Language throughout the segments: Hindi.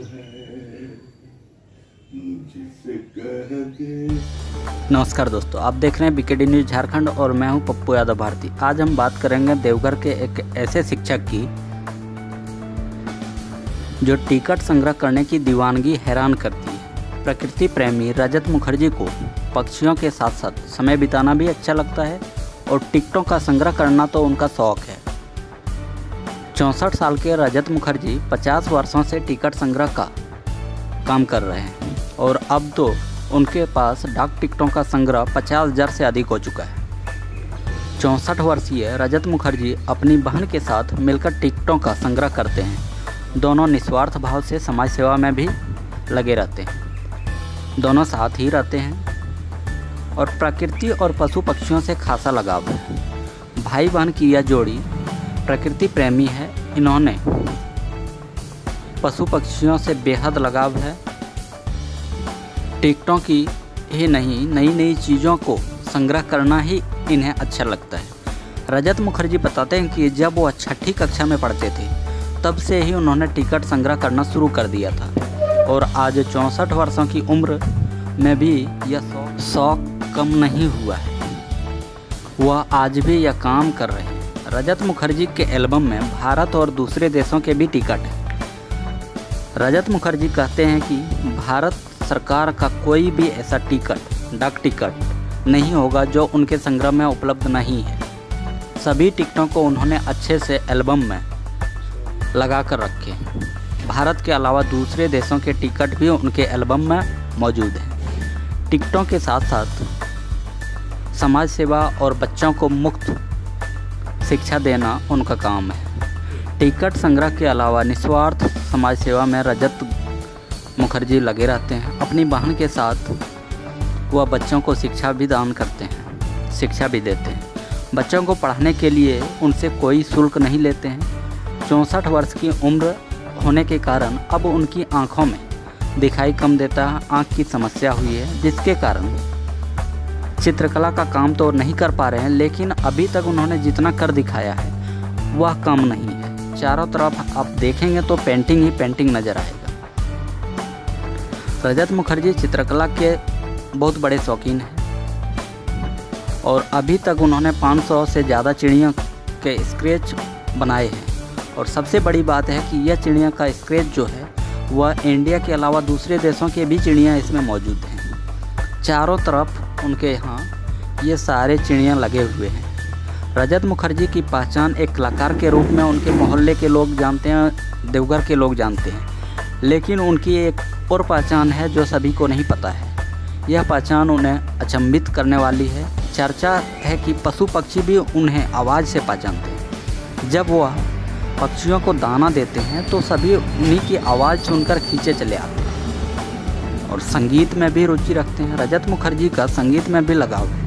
नमस्कार दोस्तों, आप देख रहे हैं बीकेडी न्यूज़ झारखंड और मैं हूं पप्पू यादव भारती। आज हम बात करेंगे देवघर के एक ऐसे शिक्षक की जो टिकट संग्रह करने की दीवानगी हैरान करती है। प्रकृति प्रेमी रजत मुखर्जी को पक्षियों के साथ साथ समय बिताना भी अच्छा लगता है और टिकटों का संग्रह करना तो उनका शौक है। 64 साल के रजत मुखर्जी 50 वर्षों से टिकट संग्रह का काम कर रहे हैं और अब तो उनके पास डाक टिकटों का संग्रह 50,000 से अधिक हो चुका है। 64 वर्षीय रजत मुखर्जी अपनी बहन के साथ मिलकर टिकटों का संग्रह करते हैं। दोनों निस्वार्थ भाव से समाज सेवा में भी लगे रहते हैं। दोनों साथ ही रहते हैं और प्रकृति और पशु पक्षियों से खासा लगाव है। भाई बहन की यह जोड़ी प्रकृति प्रेमी है। इन्होंने पशु पक्षियों से बेहद लगाव है। टिकटों की ही नहीं, नई नई चीज़ों को संग्रह करना ही इन्हें अच्छा लगता है। रजत मुखर्जी बताते हैं कि जब वो 6ठी कक्षा में पढ़ते थे तब से ही उन्होंने टिकट संग्रह करना शुरू कर दिया था और आज 64 वर्षों की उम्र में भी यह शौक कम नहीं हुआ है। वह आज भी यह काम कर रहे हैं। रजत मुखर्जी के एल्बम में भारत और दूसरे देशों के भी टिकट हैं। रजत मुखर्जी कहते हैं कि भारत सरकार का कोई भी ऐसा टिकट, डाक टिकट नहीं होगा जो उनके संग्रह में उपलब्ध नहीं है। सभी टिकटों को उन्होंने अच्छे से एल्बम में लगा कर रखे हैं। भारत के अलावा दूसरे देशों के टिकट भी उनके एल्बम में मौजूद हैं। टिकटों के साथ साथ समाज सेवा और बच्चों को मुफ्त शिक्षा देना उनका काम है। टिकट संग्रह के अलावा निस्वार्थ समाज सेवा में रजत मुखर्जी लगे रहते हैं। अपनी बहन के साथ वह बच्चों को शिक्षा भी दान करते हैं, शिक्षा भी देते हैं। बच्चों को पढ़ाने के लिए उनसे कोई शुल्क नहीं लेते हैं। 64 वर्ष की उम्र होने के कारण अब उनकी आंखों में दिखाई कम देता है। आँख की समस्या हुई है जिसके कारण चित्रकला का काम तो नहीं कर पा रहे हैं, लेकिन अभी तक उन्होंने जितना कर दिखाया है वह कम नहीं है। चारों तरफ आप देखेंगे तो पेंटिंग ही पेंटिंग नज़र आएगा। रजत मुखर्जी चित्रकला के बहुत बड़े शौकीन हैं और अभी तक उन्होंने 500 से ज़्यादा चिड़ियों के स्केच बनाए हैं और सबसे बड़ी बात है कि यह चिड़िया का स्केच जो है वह इंडिया के अलावा दूसरे देशों के भी चिड़ियाँ इसमें मौजूद हैं। चारों तरफ उनके यहाँ ये सारे चिड़ियाँ लगे हुए हैं। रजत मुखर्जी की पहचान एक कलाकार के रूप में उनके मोहल्ले के लोग जानते हैं, देवघर के लोग जानते हैं, लेकिन उनकी एक और पहचान है जो सभी को नहीं पता है। यह पहचान उन्हें अचंभित करने वाली है। चर्चा है कि पशु पक्षी भी उन्हें आवाज़ से पहचानते हैं। जब वह पक्षियों को दाना देते हैं तो सभी उन्हीं की आवाज़ सुनकर खींचे चले आते हैं और संगीत में भी रुचि रखते हैं। रजत मुखर्जी का संगीत में भी लगाव है।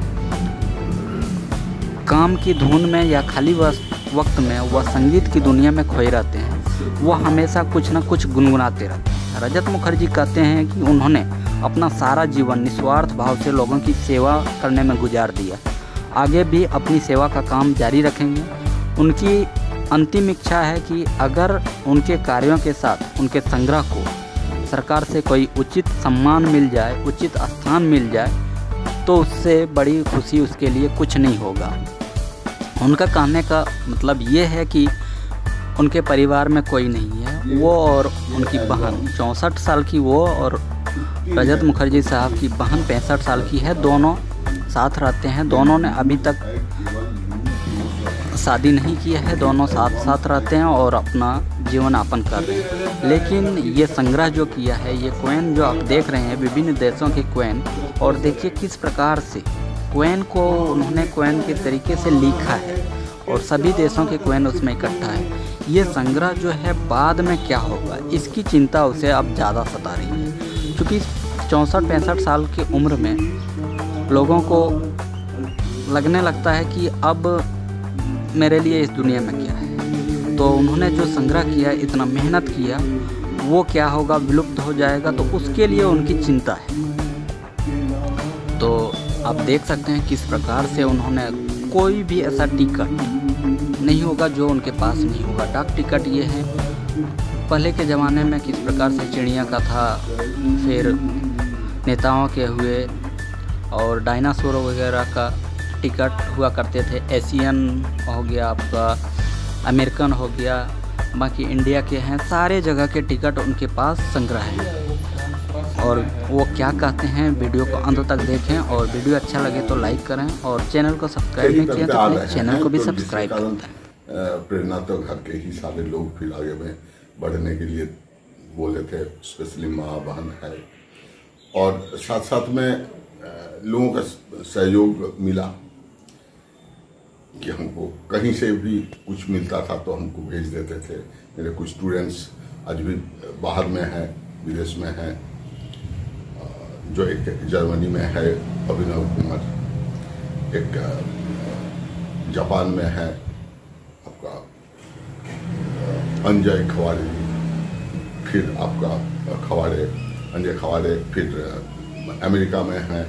काम की धुन में या खाली वक्त में वह संगीत की दुनिया में खोए रहते हैं। वह हमेशा कुछ न कुछ गुनगुनाते रहते हैं। रजत मुखर्जी कहते हैं कि उन्होंने अपना सारा जीवन निस्वार्थ भाव से लोगों की सेवा करने में गुजार दिया। आगे भी अपनी सेवा का काम जारी रखेंगे। उनकी अंतिम इच्छा है कि अगर उनके कार्यों के साथ उनके संग्रह को सरकार से कोई उचित सम्मान मिल जाए, उचित स्थान मिल जाए तो उससे बड़ी खुशी उसके लिए कुछ नहीं होगा। उनका कहने का मतलब ये है कि उनके परिवार में कोई नहीं है। वो और उनकी बहन 64 साल की, वो और रजत मुखर्जी साहब की बहन 65 साल की है। दोनों साथ रहते हैं। दोनों ने अभी तक शादी नहीं किया है। दोनों साथ साथ रहते हैं और अपना जीवन यापन कर रहे हैं। लेकिन ये संग्रह जो किया है, ये कोइन जो आप देख रहे हैं, विभिन्न देशों के कोइन, और देखिए किस प्रकार से कोइन को उन्होंने कोइन के तरीके से लिखा है और सभी देशों के कोइन उसमें इकट्ठा है। ये संग्रह जो है बाद में क्या होगा इसकी चिंता उसे अब ज़्यादा सता रही है, क्योंकि 64-65 साल की उम्र में लोगों को लगने लगता है कि अब मेरे लिए इस दुनिया में क्या है। तो उन्होंने जो संग्रह किया, इतना मेहनत किया, वो क्या होगा, विलुप्त हो जाएगा, तो उसके लिए उनकी चिंता है। तो आप देख सकते हैं किस प्रकार से उन्होंने कोई भी ऐसा टिकट नहीं होगा जो उनके पास नहीं होगा। डाक टिकट ये है पहले के ज़माने में किस प्रकार से चिड़िया का था, फिर नेताओं के हुए और डायनासोर वगैरह का टिकट हुआ करते थे। एशियन हो गया आपका, अमेरिकन हो गया, बाकी इंडिया के हैं, सारे जगह के टिकट उनके पास संग्रह है। और वो क्या कहते हैं वीडियो को अंत तक देखें, और वीडियो अच्छा लगे तो लाइक करें, और चैनल को सब्सक्राइब नहीं किया तो अपने चैनल को भी सब्सक्राइब करें। प्रेरणा तो घर के ही सारे लोग फिर आगे में बढ़ने के लिए बोले थे, स्पेशली माँ बहन है, और साथ साथ में लोगों का सहयोग मिला कि हमको कहीं से भी कुछ मिलता था तो हमको भेज देते थे। मेरे कुछ स्टूडेंट्स आज भी बाहर में हैं, विदेश में हैं, जो एक जर्मनी में है अभिनव कुमार, एक जापान में है आपका अंजय खवाड़े, फिर आपका अंजय खवाड़े, फिर अमेरिका में है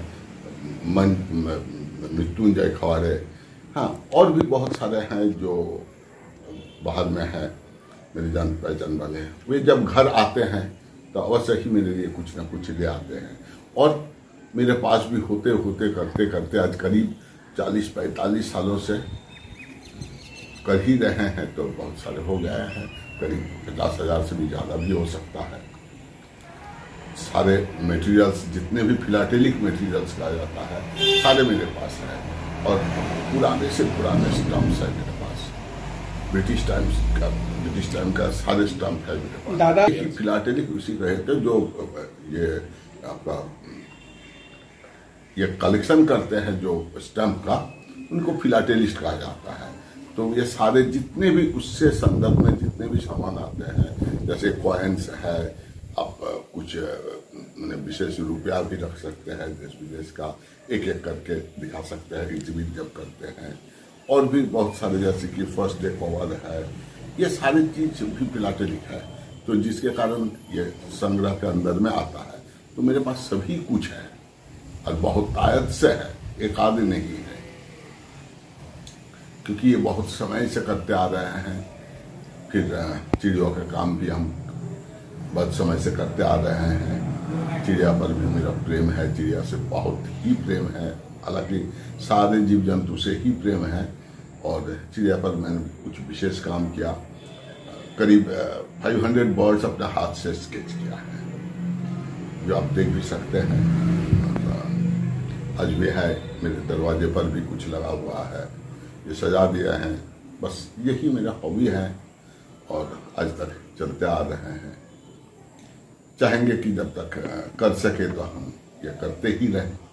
मृत्युंजय खवाड़े, हाँ, और भी बहुत सारे हैं जो बाहर में हैं, मेरी जान पहचान वाले हैं। वे जब घर आते हैं तो अवश्य ही मेरे लिए कुछ ना कुछ ले आते हैं, और मेरे पास भी होते होते करते करते आज करीब 40-45 सालों से कर ही रहे हैं, तो बहुत सारे हो गए हैं, करीब 50,000 से भी ज़्यादा भी हो सकता है। सारे मटेरियल्स, जितने भी फिलाटेलिक मटेरियल्स कहा जाता है, सारे मेरे पास हैं, और पुराने से पुराने स्टम्प्स है मेरे पास, ब्रिटिश टाइम का सारे स्टम्प है मेरे पास। दादा फिलाटेलिक उसी कहते जो ये आपका ये कलेक्शन करते हैं जो स्टैम्प का, उनको फिलाटेलिस्ट कहा जाता है। तो ये सारे जितने भी उससे संदर्भ में जितने भी सामान आते हैं, जैसे कॉइन्स है, आप कुछ विशेष रुपया भी रख सकते हैं देश विदेश का, एक एक करके दिखा सकते हैं एग्जिबिट जब करते हैं, और भी बहुत सारे जैसे कि फर्स्ट डे कवर है, ये सारी चीज भी फिलाटेलिक है, तो जिसके कारण ये संग्रह के अंदर में आता है। तो मेरे पास सभी कुछ है और बहुत आयत से है, एक आदि नहीं है, क्योंकि ये बहुत समय से करते आ रहे हैं। फिर चिड़ियों का काम भी हम बहुत समय से करते आ रहे हैं। चिड़िया पर भी मेरा प्रेम है, चिड़िया से बहुत ही प्रेम है, हालांकि सारे जीव जंतु से ही प्रेम है, और चिड़िया पर मैंने कुछ विशेष काम किया। करीब 500 बर्ड्स अपने हाथ से स्केच किया है, जो आप देख भी सकते हैं। आज भी है, मेरे दरवाजे पर भी कुछ लगा हुआ है, ये सजा दिया है। बस यही मेरा हॉबी है, और आज तक चलते आ रहे हैं। चाहेंगे कि जब तक कर सके तो हम ये करते ही रहें।